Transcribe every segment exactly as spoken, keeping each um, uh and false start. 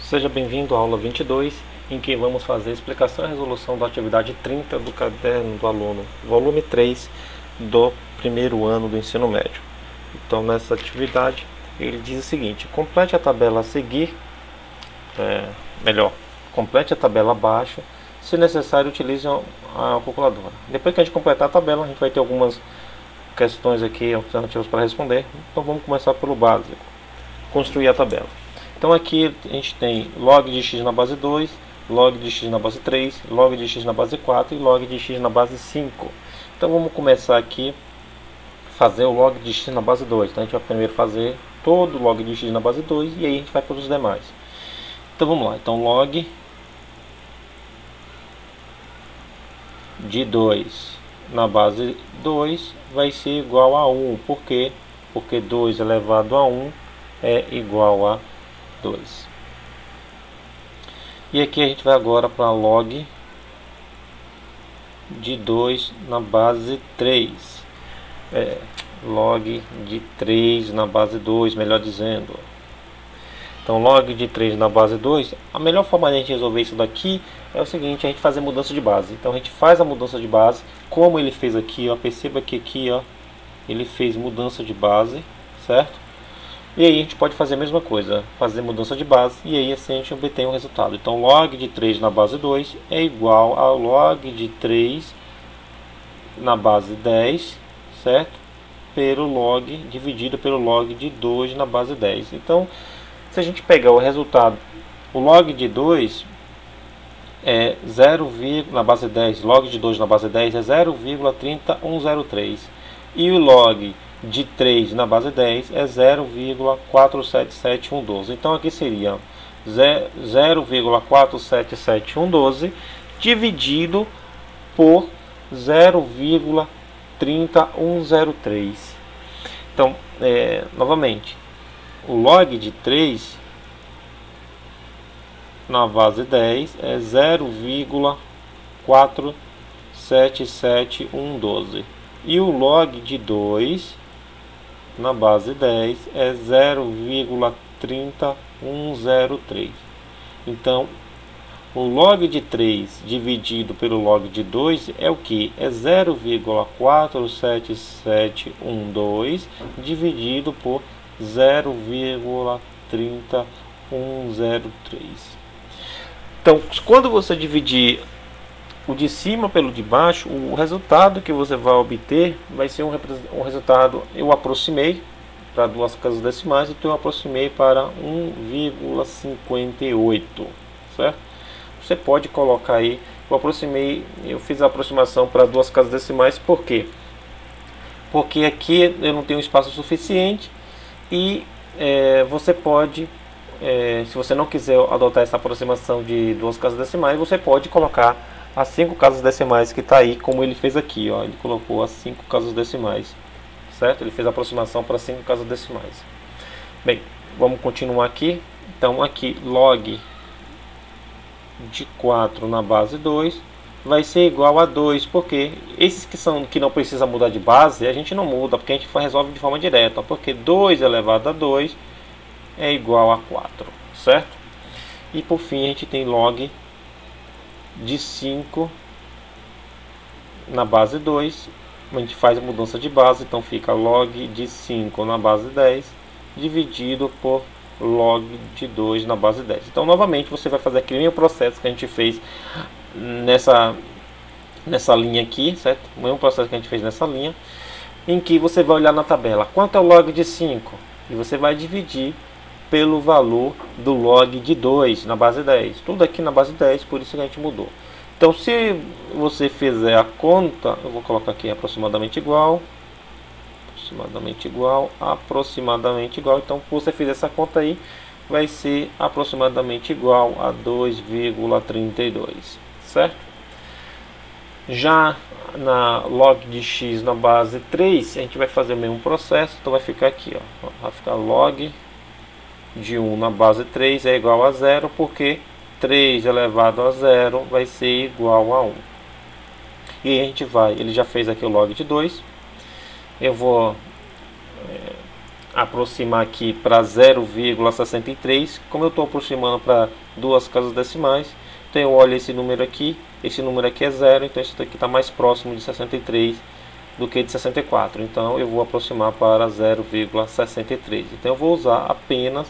Seja bem-vindo à aula vinte e dois, em que vamos fazer a explicação e resolução da atividade trinta do caderno do aluno, volume três do primeiro ano do ensino médio. Então, nessa atividade, ele diz o seguinte: complete a tabela a seguir, é, melhor, complete a tabela abaixo, se necessário, utilize a calculadora. Depois que a gente completar a tabela, a gente vai ter algumas questões aqui, alternativas para responder. Então, vamos começar pelo básico, construir a tabela. Então aqui a gente tem log de x na base dois, log de x na base três, log de x na base quatro e log de x na base cinco. Então vamos começar aqui fazer o log de x na base dois. Então a gente vai primeiro fazer todo o log de x na base dois e aí a gente vai para os demais. Então vamos lá. Então log de dois na base dois vai ser igual a um. Por quê? Porque dois elevado a um é igual a dois. E aqui a gente vai agora para log de dois na base três. É, log de três na base dois, melhor dizendo. Então log de três na base dois, a melhor forma de a gente resolver isso daqui é o seguinte: a gente fazer mudança de base. Então a gente faz a mudança de base, como ele fez aqui, ó, perceba que aqui, ó, ele fez mudança de base, certo? E aí a gente pode fazer a mesma coisa, fazer mudança de base, e aí assim a gente obtém o resultado. Então log de três na base dois é igual ao log de três na base dez, certo? Pelo log dividido pelo log de dois na base dez. Então, se a gente pegar o resultado, o log de dois é zero, na base dez, log de dois na base dez é zero vírgula trinta e um zero três. E o log de três na base dez é zero vírgula quatro sete sete um doze. Então aqui seria zero vírgula quatro sete sete um doze dividido por zero vírgula trinta e um zero três. Então, é, novamente, o log de três na base dez é zero vírgula quatro sete sete um doze. E o log de dois na base dez é zero vírgula trinta e um zero três. Então, o log de três dividido pelo log de dois é o que? É zero vírgula quatro sete sete um dois dividido por zero vírgula trinta e um zero três. Então, quando você dividir o de cima pelo de baixo, o resultado que você vai obter vai ser um, um resultado, eu aproximei para duas casas decimais, então eu aproximei para um vírgula cinquenta e oito, certo? Você pode colocar aí, eu aproximei, eu fiz a aproximação para duas casas decimais, por quê? Porque aqui eu não tenho espaço suficiente e é, você pode, é, se você não quiser adotar essa aproximação de duas casas decimais, você pode colocar as cinco casas decimais que está aí, como ele fez aqui, ó, ele colocou as cinco casas decimais, certo? Ele fez a aproximação para cinco casas decimais. Bem, vamos continuar aqui. Então aqui log de quatro na base dois vai ser igual a dois, porque esses que são que não precisa mudar de base, a gente não muda, porque a gente resolve de forma direta, porque dois elevado a dois é igual a quatro, certo? E por fim a gente tem log de cinco na base dois, a gente faz a mudança de base, então fica log de cinco na base dez dividido por log de dois na base dez. Então novamente você vai fazer aquele mesmo processo que a gente fez nessa, nessa linha aqui, certo? O mesmo processo que a gente fez nessa linha, em que você vai olhar na tabela quanto é o log de cinco e você vai dividir pelo valor do log de dois na base dez. Tudo aqui na base dez, por isso que a gente mudou. Então, se você fizer a conta, eu vou colocar aqui aproximadamente igual, aproximadamente igual, aproximadamente igual. Então, se você fizer essa conta aí, vai ser aproximadamente igual a dois vírgula trinta e dois, certo? Já na log de x na base três, a gente vai fazer o mesmo processo. Então, vai ficar aqui, ó, vai ficar log de um na base três é igual a zero, porque três elevado a zero vai ser igual a um. E a gente vai, ele já fez aqui o log de dois. Eu vou é, aproximar aqui para zero vírgula sessenta e três. Como eu estou aproximando para duas casas decimais, então eu olho esse número aqui, esse número aqui é zero, então esse aqui está mais próximo de sessenta e três do que de sessenta e quatro, então eu vou aproximar para zero vírgula sessenta e três. Então eu vou usar apenas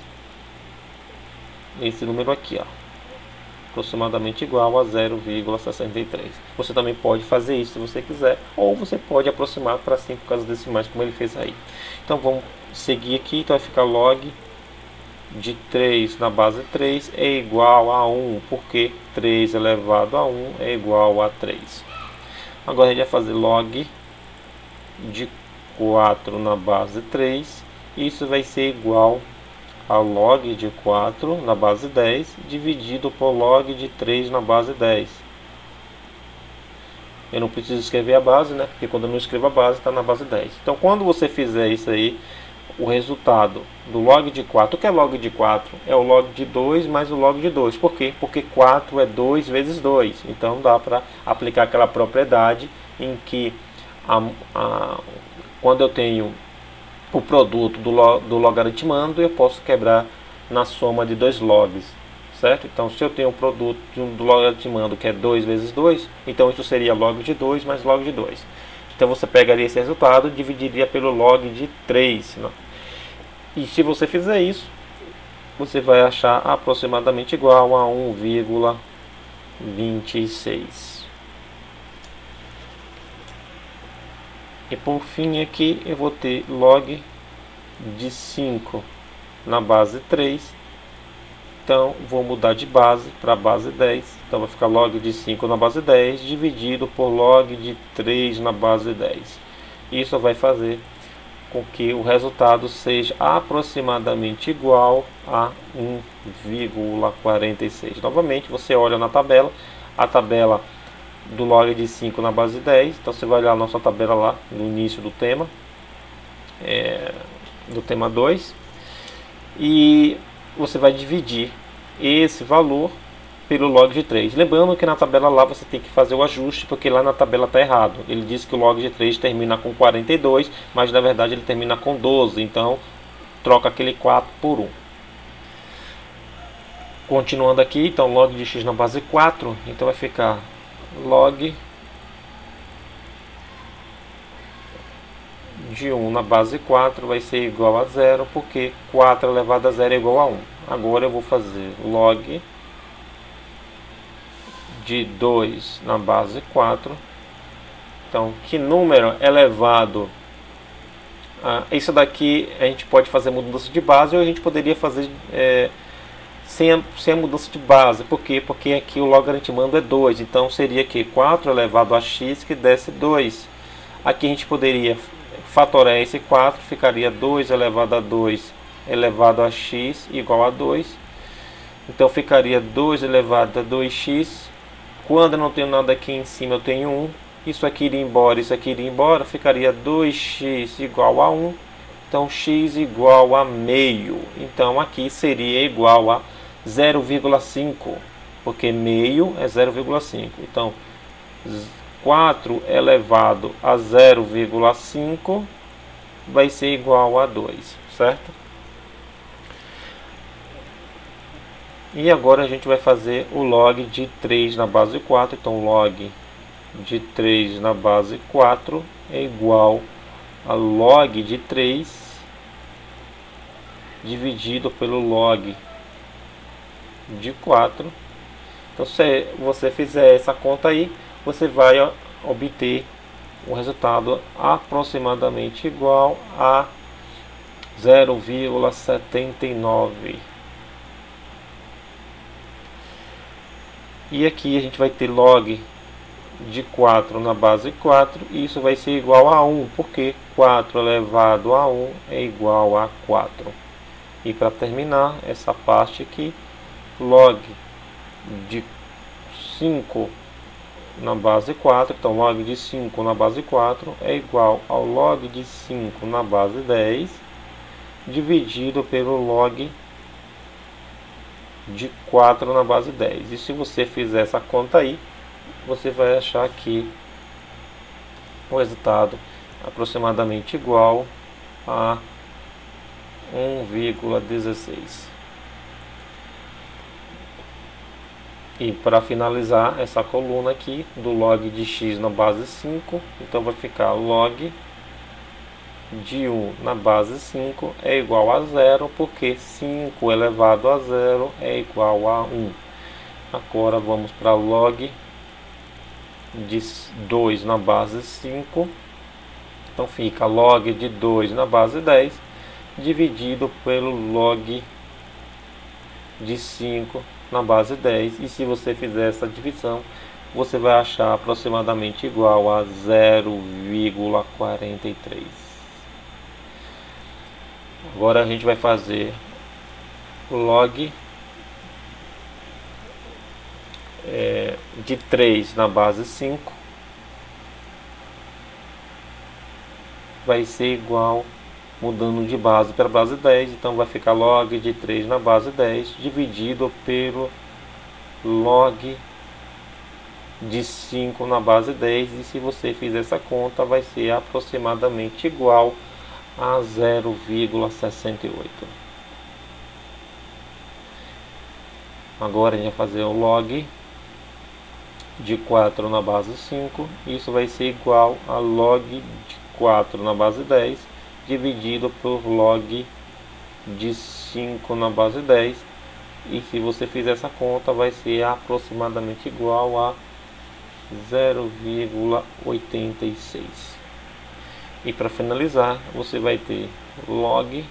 esse número aqui, ó, aproximadamente igual a zero vírgula sessenta e três. Você também pode fazer isso se você quiser, ou você pode aproximar para cinco casas decimais, como ele fez aí. Então vamos seguir aqui, então vai ficar log de três na base três é igual a um, porque três elevado a um é igual a três. Agora a gente vai fazer log de quatro na base três, isso vai ser igual a log de quatro na base dez dividido por log de três na base dez. Eu não preciso escrever a base, né? Porque quando eu não escrevo a base está na base dez. Então quando você fizer isso aí, o resultado do log de quatro, o que é log de quatro? É o log de dois mais o log de dois. Por quê? Porque quatro é dois vezes dois. Então dá para aplicar aquela propriedade em que a, a, quando eu tenho o produto do, log, do logaritmando, eu posso quebrar na soma de dois logs, certo? Então se eu tenho um produto do logaritmando que é dois vezes dois, então isso seria log de dois mais log de dois. Então você pegaria esse resultado e dividiria pelo log de três, né? E se você fizer isso, você vai achar aproximadamente igual a um vírgula vinte e seis. E por fim aqui eu vou ter log de cinco na base três. Então vou mudar de base para base dez. Então vai ficar log de cinco na base dez dividido por log de três na base dez. Isso vai fazer com que o resultado seja aproximadamente igual a um vírgula quarenta e seis. Novamente você olha na tabela, a tabela do log de cinco na base dez. Então você vai olhar a nossa tabela lá no início do tema, é, do tema dois, e você vai dividir esse valor pelo log de três. Lembrando que na tabela lá você tem que fazer o ajuste, porque lá na tabela está errado. Ele diz que o log de três termina com quarenta e dois, mas na verdade ele termina com doze. Então troca aquele quatro por um. Continuando aqui, então log de x na base quatro, então vai ficar log de um na base quatro vai ser igual a zero, porque quatro elevado a zero é igual a um. Agora eu vou fazer log de dois na base quatro. Então, que número elevado? Ah, isso daqui a gente pode fazer mudança de base, ou a gente poderia fazer é, sem, a, sem a mudança de base. Por quê? Porque aqui o logaritmando é dois. Então seria que quatro elevado a x que desse dois. Aqui a gente poderia fatorar esse quatro, ficaria dois elevado a dois elevado a x igual a dois. Então ficaria dois elevado a dois x. Quando eu não tenho nada aqui em cima, eu tenho um. Isso aqui iria embora, isso aqui iria embora. Ficaria dois x igual a um. Então x igual a meio. Então aqui seria igual a zero vírgula cinco. Porque meio é zero vírgula cinco. Então quatro elevado a zero vírgula cinco vai ser igual a dois, certo? E agora a gente vai fazer o log de três na base quatro. Então log de três na base quatro é igual a log de três dividido pelo log de quatro. Então se você fizer essa conta aí, você vai obter o resultado aproximadamente igual a zero vírgula setenta e nove. E aqui a gente vai ter log de quatro na base quatro, e isso vai ser igual a um, porque quatro elevado a um é igual a quatro. E para terminar essa parte aqui, log de cinco na base quatro, então log de cinco na base quatro é igual ao log de cinco na base dez, dividido pelo log de quatro na base dez. E se você fizer essa conta aí, você vai achar aqui o resultado aproximadamente igual a um vírgula dezesseis. E para finalizar essa coluna aqui do log de x na base cinco, então vai ficar log de um na base cinco é igual a zero, porque cinco elevado a zero é igual a um. Agora vamos para log de dois na base cinco. Então fica log de dois na base dez dividido pelo log de cinco na base dez. E se você fizer essa divisão, você vai achar aproximadamente igual a zero vírgula quarenta e três. Agora a gente vai fazer log é, de três na base cinco. Vai ser igual, mudando de base para base dez, então vai ficar log de três na base dez dividido pelo log de cinco na base dez, e se você fizer essa conta vai ser aproximadamente igual a zero vírgula sessenta e oito. Agora a gente vai fazer o log de quatro na base cinco, isso vai ser igual a log de quatro na base dez dividido por log de cinco na base dez, e se você fizer essa conta vai ser aproximadamente igual a zero vírgula oitenta e seis. E para finalizar, você vai ter log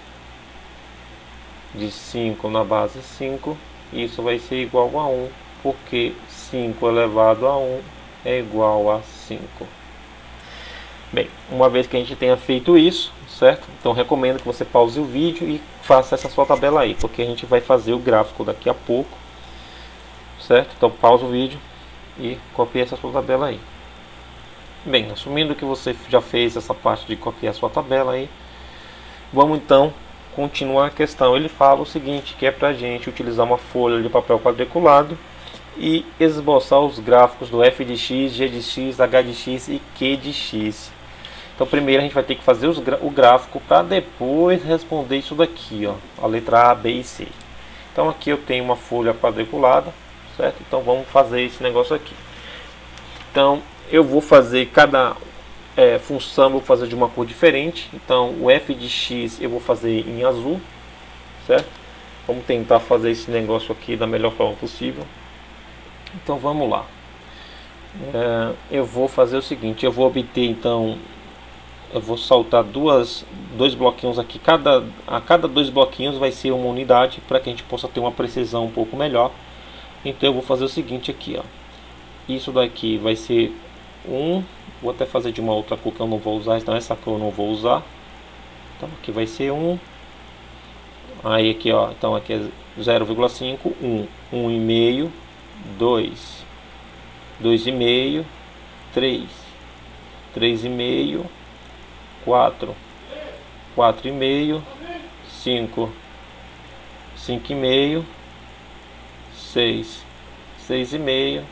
de cinco na base cinco, isso vai ser igual a um, porque cinco elevado a um é igual a cinco. Bem, uma vez que a gente tenha feito isso, certo? Então recomendo que você pause o vídeo e faça essa sua tabela aí, porque a gente vai fazer o gráfico daqui a pouco, certo? Então pausa o vídeo e copie essa sua tabela aí. Bem, assumindo que você já fez essa parte de copiar a sua tabela aí, vamos então continuar a questão. Ele fala o seguinte, que é para a gente utilizar uma folha de papel quadriculado e esboçar os gráficos do f de x, g de x, h de x e q de x. Então primeiro a gente vai ter que fazer os, o gráfico para depois responder isso daqui, ó, a letra A, B e C. Então aqui eu tenho uma folha quadriculada, certo? Então vamos fazer esse negócio aqui. Então eu vou fazer cada é, função, vou fazer de uma cor diferente. Então o f de x eu vou fazer em azul, certo? Vamos tentar fazer esse negócio aqui da melhor forma possível. Então vamos lá. É, eu vou fazer o seguinte, eu vou obter então, eu vou saltar duas, dois bloquinhos aqui, cada, a cada dois bloquinhos vai ser uma unidade, para que a gente possa ter uma precisão um pouco melhor. Então eu vou fazer o seguinte aqui, ó. Isso daqui vai ser um, vou até fazer de uma outra cor que eu não vou usar, então essa cor eu não vou usar. Então aqui vai ser um, aí aqui ó, então aqui é zero vírgula cinco, um, um e meio, dois, dois e meio, três, três e meio, quatro, quatro e meio, cinco, cinco e meio, seis, seis e meio,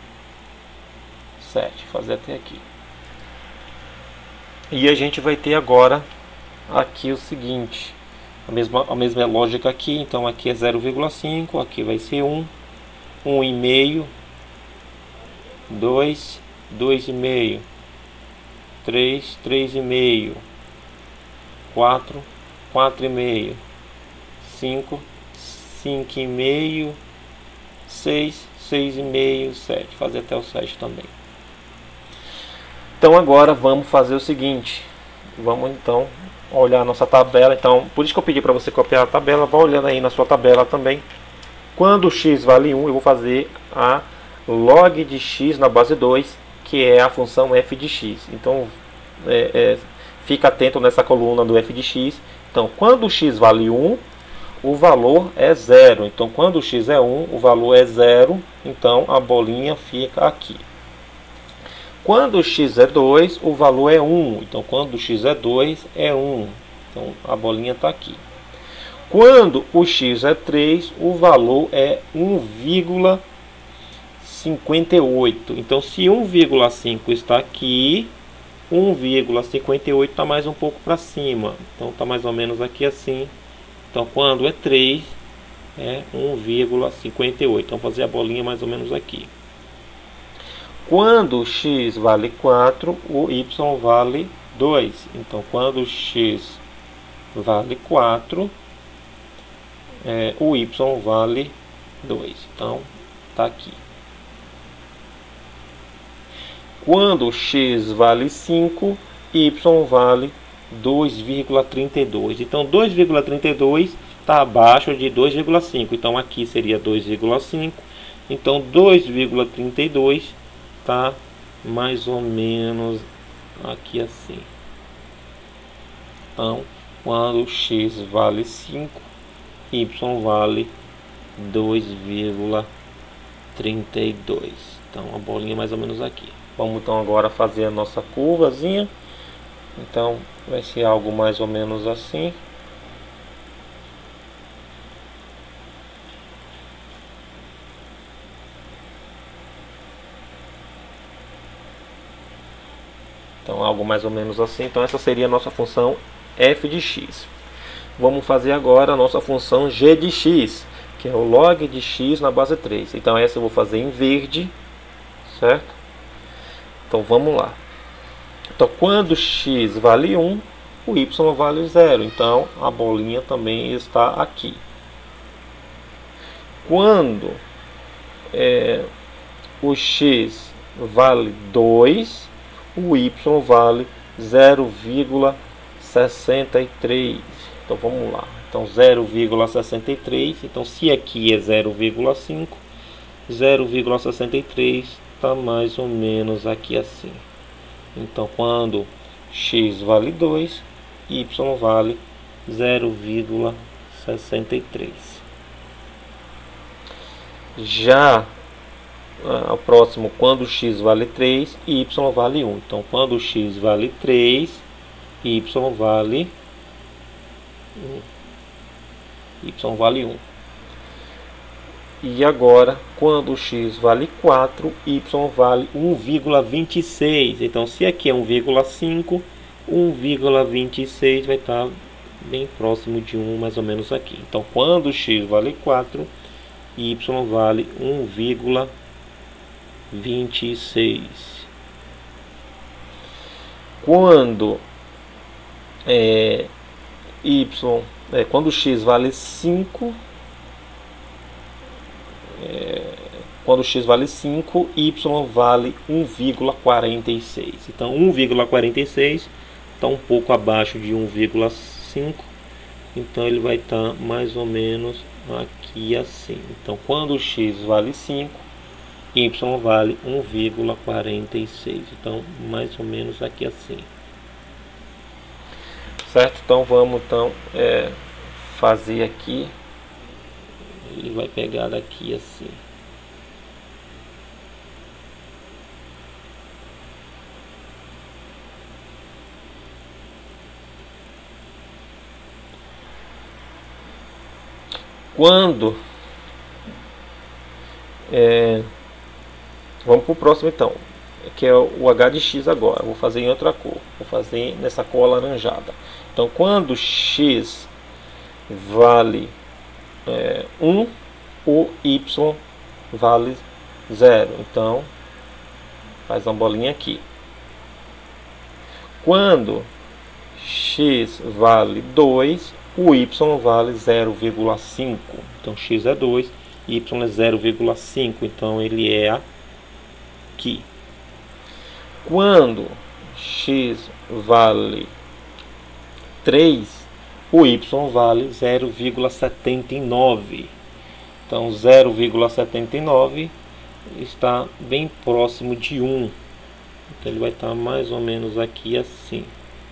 sete, fazer até aqui. E a gente vai ter agora aqui o seguinte, a mesma, a mesma lógica aqui, então aqui é zero vírgula cinco, aqui vai ser um, um e meio, dois, dois e meio, três, três e meio, quatro, quatro e meio, cinco, cinco e meio, seis, seis e meio, sete, fazer até o sete também. Então agora vamos fazer o seguinte, vamos então olhar a nossa tabela. Então por isso que eu pedi para você copiar a tabela, vá olhando aí na sua tabela também. Quando x vale um, eu vou fazer a log de x na base dois, que é a função f de x. Então é, é, fica atento nessa coluna do f de x. Então quando x vale um, o valor é zero. Então quando x é um, o valor é zero. Então a bolinha fica aqui. Quando x é dois, o valor é um. Então quando x é dois, é um. Então a bolinha está aqui. Quando o x é três, o valor é um vírgula cinquenta e oito. Então se um vírgula cinco está aqui, um vírgula cinquenta e oito está mais um pouco para cima. Então está mais ou menos aqui assim. Então quando é três, é um vírgula cinquenta e oito. Então vou fazer a bolinha mais ou menos aqui. Quando x vale quatro, o y vale dois. Então quando x vale quatro, é, o y vale dois. Então tá aqui. Quando x vale cinco, y vale dois vírgula trinta e dois. Então dois vírgula trinta e dois está abaixo de dois vírgula cinco. Então aqui seria dois vírgula cinco. Então dois vírgula trinta e dois está mais ou menos aqui assim. Então quando x vale cinco, y vale dois vírgula trinta e dois. Então a bolinha mais ou menos aqui. Vamos então agora fazer a nossa curvazinha. Então vai ser algo mais ou menos assim. Então algo mais ou menos assim. Então essa seria a nossa função f de x. Vamos fazer agora a nossa função g de x, que é o log de x na base três. Então essa eu vou fazer em verde, certo? Então vamos lá. Então quando x vale um, o y vale zero. Então a bolinha também está aqui. Quando é, o x vale dois, o y vale zero vírgula sessenta e três. Então vamos lá. Então zero vírgula sessenta e três. Então se aqui é zero vírgula cinco, zero vírgula sessenta e três está mais ou menos aqui assim. Então quando x vale dois, y vale zero vírgula sessenta e três. Já ah, o próximo, quando x vale três, y vale um. Então quando x vale três, y vale um. Y vale um. E agora, quando x vale quatro, y vale um vírgula vinte e seis. Então, se aqui é um vírgula cinco, um vírgula vinte e seis vai estar bem próximo de um, mais ou menos aqui. Então, quando x vale quatro, y vale um vírgula vinte e seis. Quando é, y, é, quando x vale cinco, É, quando x vale cinco, y vale um vírgula quarenta e seis. Então um vírgula quarenta e seis está um pouco abaixo de um vírgula cinco. Então ele vai estar tá mais ou menos aqui assim. Então quando x vale cinco, y vale um vírgula quarenta e seis. Então mais ou menos aqui assim. Certo? Então vamos então é, fazer aqui. Ele vai pegar daqui assim. Quando é, vamos para o próximo então, que é o h de x agora. Vou fazer em outra cor. Vou fazer nessa cor alaranjada. Então quando x vale É, um, o y vale zero. Então faz uma bolinha aqui. Quando x vale dois, o y vale zero vírgula cinco. Então x é dois, y é zero vírgula cinco. Então ele é aqui. Quando x vale três, o y vale zero vírgula setenta e nove. Então zero vírgula setenta e nove está bem próximo de um. Então ele vai estar mais ou menos aqui assim.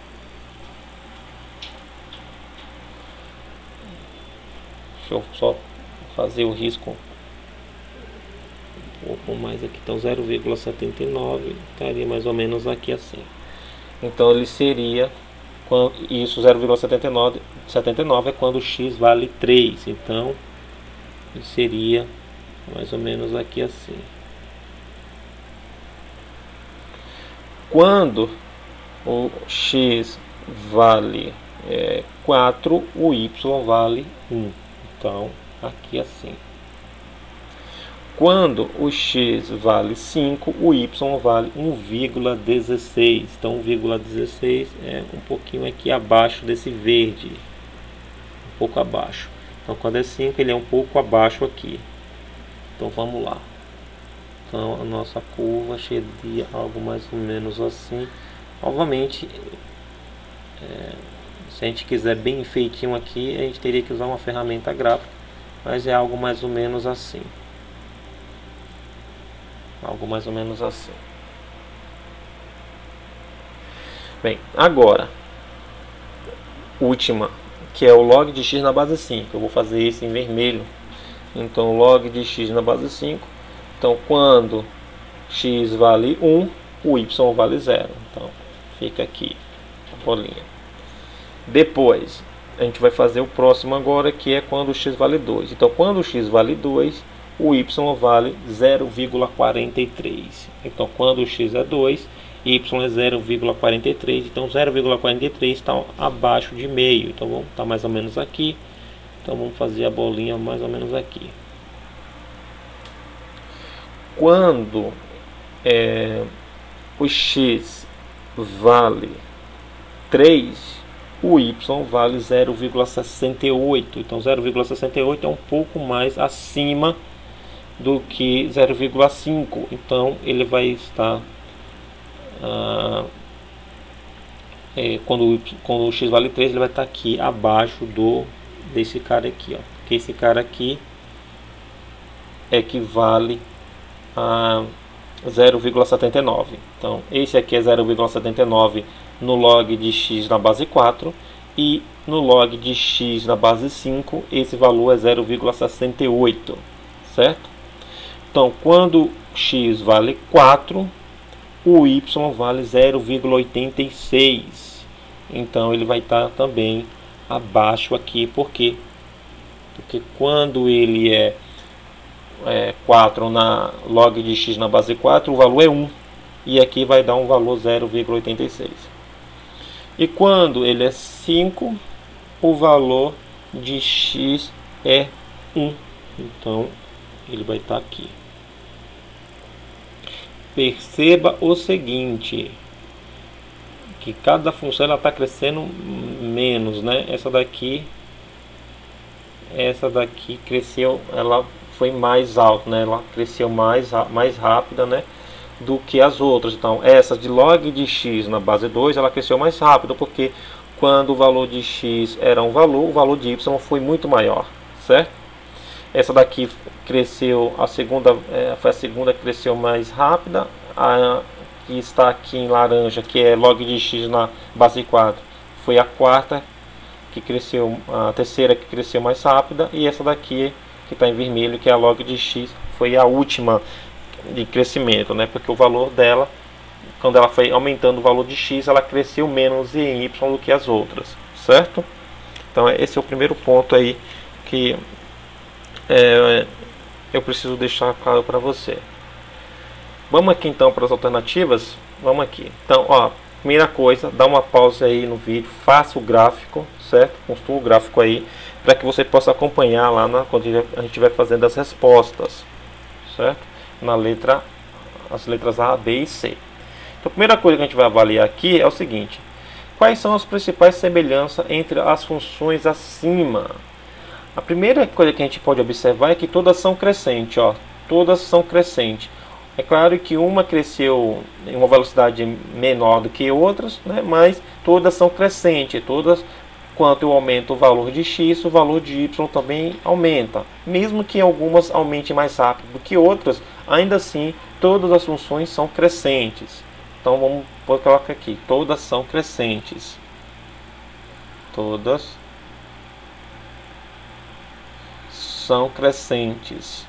Deixa eu só fazer o risco um pouco mais aqui. Então zero vírgula setenta e nove estaria mais ou menos aqui assim. Então ele seria, isso zero vírgula setenta e nove é quando x vale três. Então ele seria mais ou menos aqui assim. Quando o x vale é, quatro, o y vale um. Então, aqui assim. Quando o x vale cinco, o y vale um vírgula dezesseis. Então, um vírgula dezesseis é um pouquinho aqui abaixo desse verde. Um pouco abaixo. Então, quando é cinco, ele é um pouco abaixo aqui. Então, vamos lá. Então, a nossa curva seria algo mais ou menos assim. Obviamente, é, se a gente quiser bem feitinho aqui, a gente teria que usar uma ferramenta gráfica. Mas é algo mais ou menos assim. Algo mais ou menos assim. Bem, agora, última, que é o log de x na base cinco. Eu vou fazer isso em vermelho. Então, log de x na base cinco. Então, quando x vale um, o y vale zero. Então, fica aqui a bolinha. Depois, a gente vai fazer o próximo agora, que é quando o x vale dois. Então, quando o x vale dois, o y vale zero vírgula quarenta e três. Então, quando o x é dois, y é zero vírgula quarenta e três. Então, zero vírgula quarenta e três está abaixo de meio. Então, vamos estar mais ou menos aqui. Então, vamos fazer a bolinha mais ou menos aqui. Quando é, o x vale três, o y vale zero vírgula sessenta e oito. Então, zero vírgula sessenta e oito é um pouco mais acima do que zero vírgula cinco. Então, ele vai estar... Ah, é, quando, quando o x vale três, ele vai estar aqui abaixo do, desse cara aqui. Ó, porque esse cara aqui equivale a zero vírgula setenta e nove. Então, esse aqui é zero vírgula setenta e nove no log de x na base quatro. E no log de x na base cinco, esse valor é zero vírgula sessenta e oito. Certo? Então, quando x vale quatro, o y vale zero vírgula oitenta e seis. Então, ele vai estar também abaixo aqui. Por quê? Porque quando ele é É, quatro na log de x na base quatro, o valor é um. E aqui vai dar um valor zero vírgula oitenta e seis. E quando ele é cinco, o valor de x é um. Então, ele vai estar aqui. Perceba o seguinte, que cada função está crescendo menos, né? Essa daqui, essa daqui cresceu, ela foi mais alta, né? Ela cresceu mais, mais rápida, né? Do que as outras. Então, essa de log de x na base dois, ela cresceu mais rápido, porque quando o valor de x era um valor, o valor de y foi muito maior, certo? Essa daqui cresceu, a segunda, é, foi a segunda que cresceu mais rápida. A que está aqui em laranja, que é log de x na base quatro, foi a quarta que cresceu, a terceira que cresceu mais rápida, e essa daqui que está em vermelho, que é a log de x, foi a última de crescimento, né? Porque o valor dela, quando ela foi aumentando o valor de x, ela cresceu menos em y do que as outras, certo? Então esse é o primeiro ponto aí que é, eu preciso deixar claro para você. Vamos aqui então para as alternativas. Vamos aqui. Então, ó, primeira coisa, dá uma pausa aí no vídeo, faça o gráfico, certo? Construa o gráfico aí, para que você possa acompanhar lá na, quando a gente estiver fazendo as respostas, certo? Na letra, as letras A, B e C. Então, a primeira coisa que a gente vai avaliar aqui é o seguinte: quais são as principais semelhanças entre as funções acima? A primeira coisa que a gente pode observar é que todas são crescentes, ó. Todas são crescentes. É claro que uma cresceu em uma velocidade menor do que outras, né? Mas todas são crescentes, todas. Quanto eu aumento o valor de x, o valor de y também aumenta. Mesmo que algumas aumentem mais rápido do que outras, ainda assim, todas as funções são crescentes. Então, vamos colocar aqui, todas são crescentes. Todas são crescentes.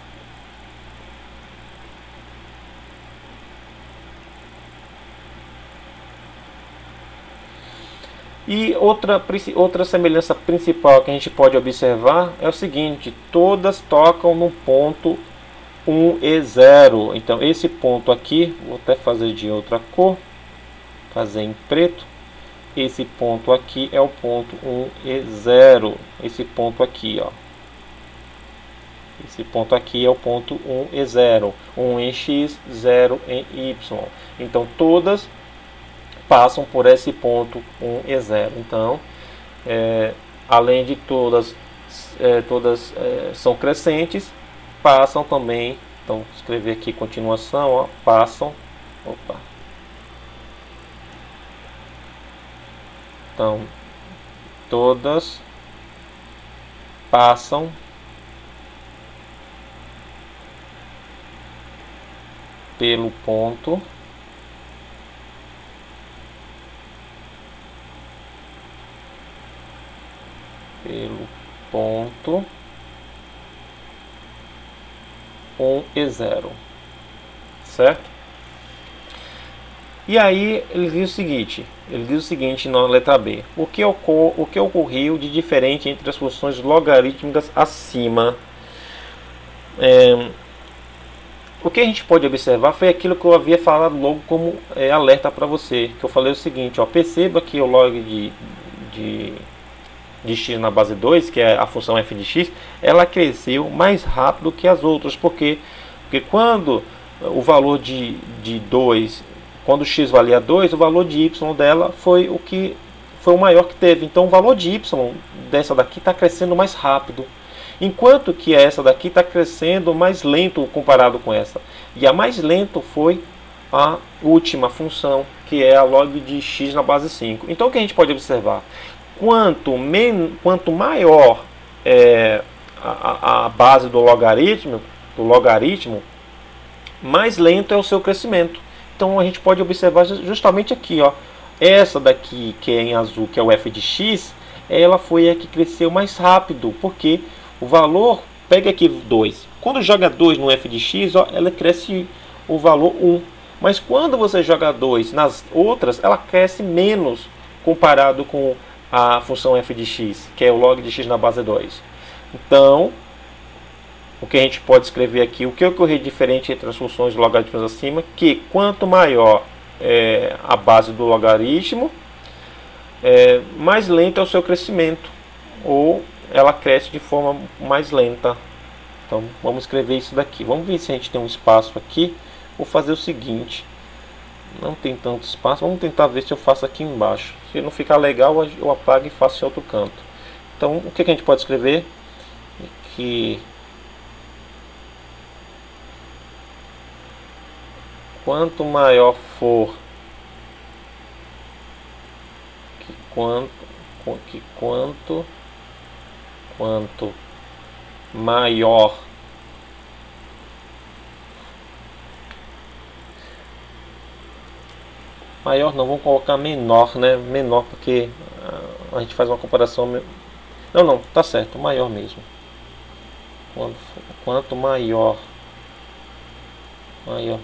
E outra, outra semelhança principal que a gente pode observar é o seguinte: todas tocam no ponto um e zero. Então esse ponto aqui, vou até fazer de outra cor, fazer em preto. esse ponto aqui é o ponto um e zero. Esse ponto aqui, ó. Esse ponto aqui é o ponto um e zero. um em x, zero em y. Então, todas passam por esse ponto um e zero. Então, é, além de todas, é, todas é, são crescentes, passam também. Então, vou escrever aqui continuação, ó, passam. Opa. Então, todas passam pelo ponto pelo ponto um e zero, certo? E aí ele diz o seguinte, ele diz o seguinte na letra B: o que, ocor o que ocorreu de diferente entre as funções logarítmicas acima? É, o que a gente pode observar foi aquilo que eu havia falado logo como é, alerta para você, que eu falei o seguinte, ó, perceba que o log de, de, de x na base dois, que é a função f de x, ela cresceu mais rápido que as outras, porque, porque quando o valor de, de dois, quando x valia dois, o valor de y dela foi o que foi o maior que teve. Então o valor de y dessa daqui está crescendo mais rápido, enquanto que essa daqui está crescendo mais lento comparado com essa. E a mais lento foi a última função, que é a log de x na base cinco. Então o que a gente pode observar? Quanto, men quanto maior é a, a base do logaritmo, do logaritmo, mais lento é o seu crescimento. Então a gente pode observar justamente aqui, ó, essa daqui que é em azul, que é o f de x, ela foi a que cresceu mais rápido, porque o valor, pega aqui dois, quando joga dois no f de x, ó, ela cresce o valor um, mas quando você joga dois nas outras, ela cresce menos comparado com a função f de x, que é o log de x na base dois. Então, o que a gente pode escrever aqui, o que ocorreu diferente entre as funções logarítmicas acima, que quanto maior é a base do logaritmo, é, mais lento é o seu crescimento, ou ela cresce de forma mais lenta. Então vamos escrever isso daqui. Vamos ver se a gente tem um espaço aqui. Vou fazer o seguinte, não tem tanto espaço, vamos tentar ver se eu faço aqui embaixo. Se não ficar legal, eu apago e faço em outro canto. Então o que a gente pode escrever? Que quanto maior for, que quanto, que quanto, quanto maior maior não, vamos colocar menor, né? Menor, porque a gente faz uma comparação. Não, não, tá certo, maior mesmo. Quanto, quanto maior, maior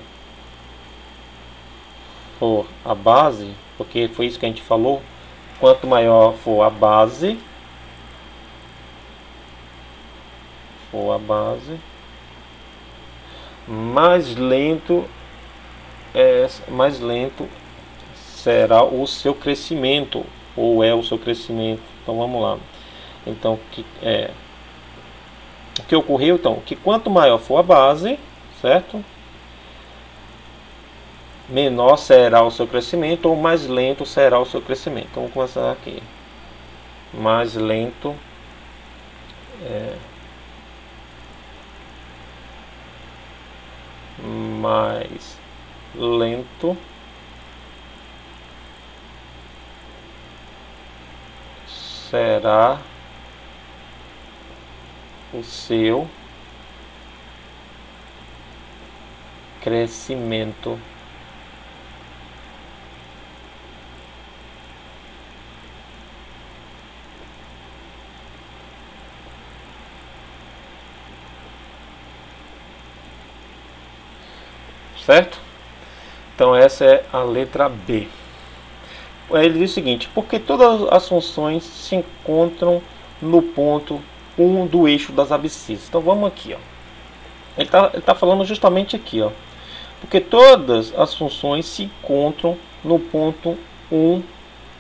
for a base, porque foi isso que a gente falou, quanto maior for a base, for a base, mais lento é, mais lento será o seu crescimento, ou é o seu crescimento. Então vamos lá. Então que é o que ocorreu, então, que quanto maior for a base, certo? Menor será o seu crescimento, ou mais lento será o seu crescimento. Então vamos começar aqui. Mais lento é, mais lento será o seu crescimento. Certo? Então essa é a letra B. Ele diz o seguinte: porque todas as funções se encontram no ponto um do eixo das abscissas. Então vamos aqui, ó. Ele está ele tá falando justamente aqui, ó. Porque todas as funções se encontram no ponto um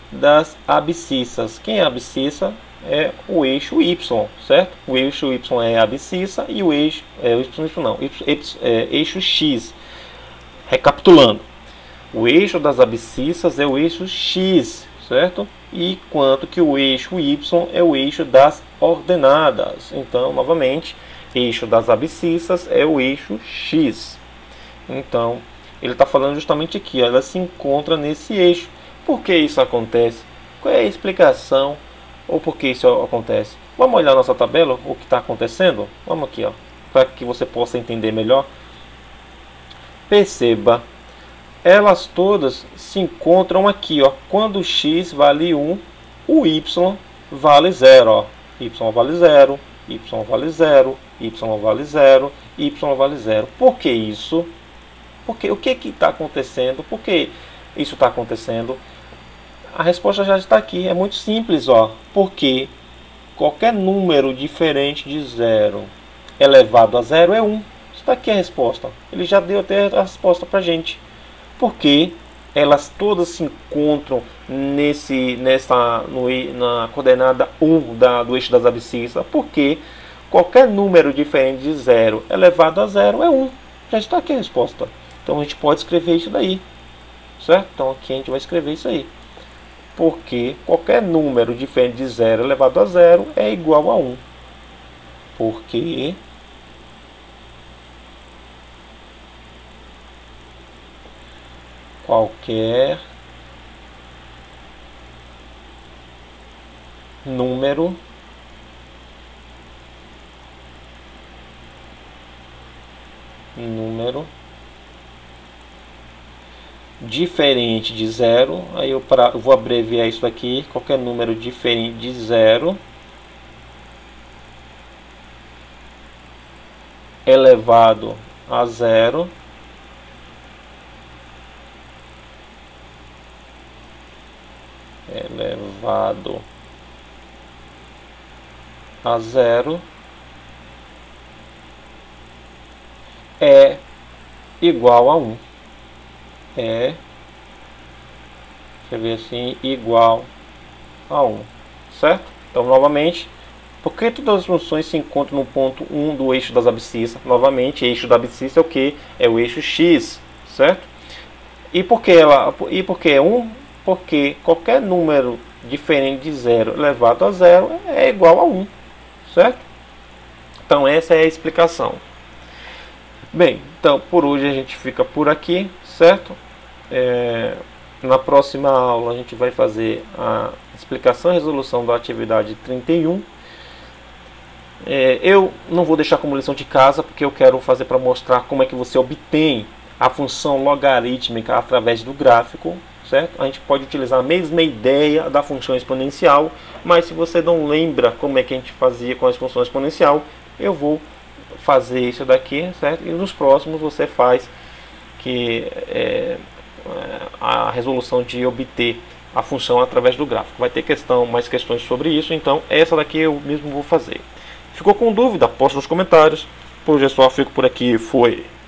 das abscissas. Quem é a abscissa? É o eixo Y, certo? O eixo Y é a abscissa e o eixo, é, o Y, não, eixo, é, eixo X. Recapitulando, o eixo das abscissas é o eixo X, certo? E quanto que o eixo Y é o eixo das ordenadas. Então, novamente, eixo das abscissas é o eixo X. Então, ele está falando justamente aqui, ó, ela se encontra nesse eixo. Por que isso acontece? Qual é a explicação? Ou por que isso acontece? Vamos olhar nossa tabela, o que está acontecendo? Vamos aqui, ó, para que você possa entender melhor. Perceba, elas todas se encontram aqui, ó. Quando o x vale um, o y vale zero, ó. Y vale zero, y vale zero, y vale zero, y vale zero. Por que isso? Porque, o que está acontecendo? Por que isso está acontecendo? A resposta já está aqui, é muito simples, ó. Porque qualquer número diferente de zero elevado a zero é um. Está aqui a resposta. Ele já deu até a resposta para a gente. Porque elas todas se encontram nesse, nessa, no, na coordenada um da, do eixo das abscissas. Porque qualquer número diferente de zero elevado a zero é um. Já está aqui a resposta. Então a gente pode escrever isso daí. Certo? Então aqui a gente vai escrever isso aí. Porque qualquer número diferente de zero elevado a zero é igual a um. Porque qualquer número número diferente de zero, aí eu, pra, eu vou abreviar isso aqui, qualquer número diferente de zero elevado a zero elevado a zero é igual a um. É, deixa eu ver assim, igual a um, certo? Então, novamente, porque todas as funções se encontram no ponto um do eixo das abscissas? Novamente, eixo da abscissa é o que? É o eixo X, certo? E por que ela, e por que é um? Porque qualquer número diferente de zero elevado a zero é igual a um, certo? Então, essa é a explicação. Bem, então, por hoje a gente fica por aqui, certo? É, na próxima aula a gente vai fazer a explicação e resolução da atividade trinta e um. É, eu não vou deixar como lição de casa, porque eu quero fazer para mostrar como é que você obtém a função logarítmica através do gráfico, certo? A gente pode utilizar a mesma ideia da função exponencial, mas se você não lembra como é que a gente fazia com a função exponencial, eu vou fazer isso daqui, certo? E nos próximos você faz que é, a resolução de obter a função através do gráfico. Vai ter questão, mais questões sobre isso, então essa daqui eu mesmo vou fazer. Ficou com dúvida? Posta nos comentários. Por hoje é só, fico por aqui. Foi!